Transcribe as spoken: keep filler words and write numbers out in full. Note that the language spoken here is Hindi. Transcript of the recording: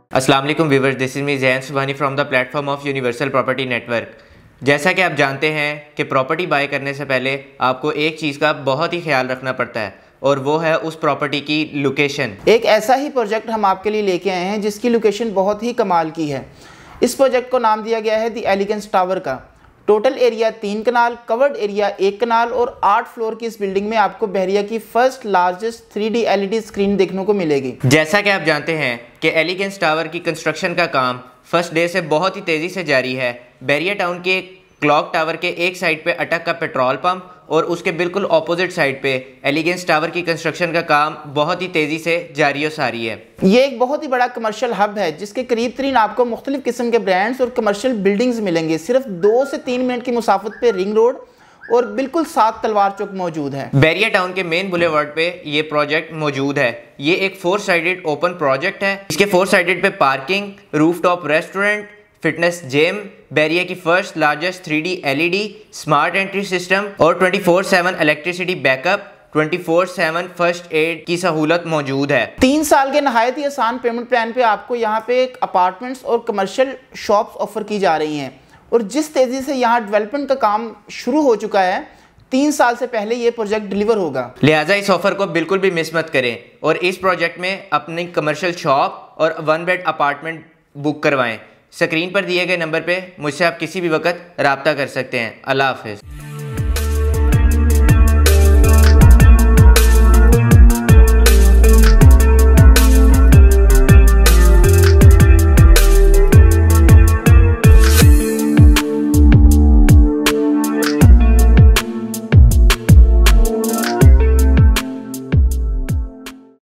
अस्सलाम वालेकुम viewers, this is me Zain Subhani from the platform of universal property network. जैसा कि आप जानते हैं कि प्रॉपर्टी बाय करने से पहले आपको एक चीज़ का बहुत ही ख्याल रखना पड़ता है और वो है उस प्रॉपर्टी की लोकेशन। एक ऐसा ही प्रोजेक्ट हम आपके लिए लेके आए हैं जिसकी लोकेशन बहुत ही कमाल की है। इस प्रोजेक्ट को नाम दिया गया है द एलिगेंस टावर का। टोटल एरिया तीन कनाल, कवर्ड एरिया एक कनाल और आठ फ्लोर की इस बिल्डिंग में आपको बहरिया की first largest three D L E D screen देखने को मिलेगी। जैसा कि आप जानते हैं कि एलिगेंस टावर की कंस्ट्रक्शन का काम फर्स्ट डे से बहुत ही तेज़ी से जारी है। बहरिया टाउन के क्लॉक टावर के एक साइड पे अटक का पेट्रोल पंप और उसके बिल्कुल ऑपोजिट साइड पे एलिगेंस टावर की कंस्ट्रक्शन का काम बहुत ही तेज़ी से जारी और सारी है। ये एक बहुत ही बड़ा कमर्शियल हब है जिसके करीब तरीन आपको मुख्तलिफ किस्म के ब्रांड्स और कमर्शियल बिल्डिंग्स मिलेंगे। सिर्फ दो से तीन मिनट की मुसाफत पे रिंग रोड और बिल्कुल साथ तलवार चौक मौजूद है। बहरिया टाउन के मेन बुलेवार्ड पे ये प्रोजेक्ट मौजूद है। ये एक फोर साइडेड ओपन प्रोजेक्ट है। इसके फोर साइडेड पे parking, rooftop restaurant, fitness gym, Bahria की first largest three D L E D, smart entry system और twenty four seven electricity backup, twenty four seven first aid की सहूलत मौजूद है। तीन साल के नहायत ही आसान पेमेंट प्लान पे आपको यहाँ पे एक अपार्टमेंट्स और कमर्शियल शॉप्स ऑफर की जा रही हैं और जिस तेज़ी से यहाँ डेवलपमेंट का काम शुरू हो चुका है, तीन साल से पहले ये प्रोजेक्ट डिलीवर होगा। लिहाजा इस ऑफर को बिल्कुल भी मिस मत करें और इस प्रोजेक्ट में अपनी कमर्शियल शॉप और वन बेड अपार्टमेंट बुक करवाएं। स्क्रीन पर दिए गए नंबर पे मुझसे आप किसी भी वक्त रब्ता कर सकते हैं। अल्लाह हाफिज़।